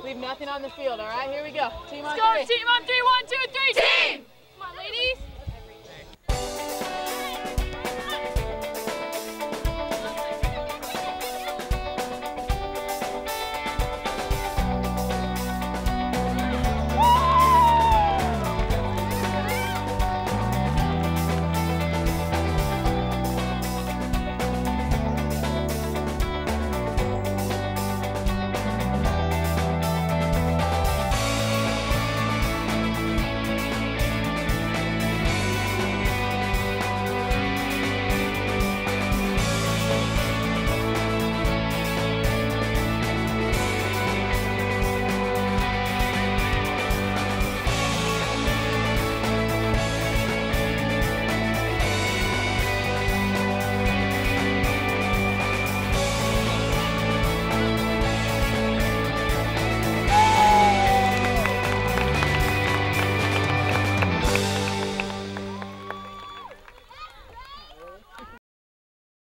Leave nothing on the field, all right? Here we go. Team on Let's go, three. team on three. 1, 2, 3, team! Come on, ladies.